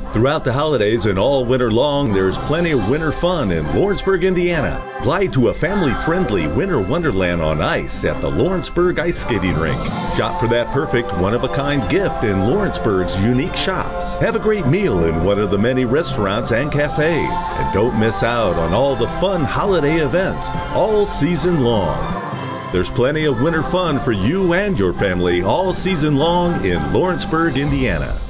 Throughout the holidays and all winter long, there's plenty of winter fun in Lawrenceburg, Indiana. Glide to a family-friendly Winter Wonderland on ice at the Lawrenceburg Ice Skating Rink. Shop for that perfect one-of-a-kind gift in Lawrenceburg's unique shops. Have a great meal in one of the many restaurants and cafes. And don't miss out on all the fun holiday events all season long. There's plenty of winter fun for you and your family all season long in Lawrenceburg, Indiana.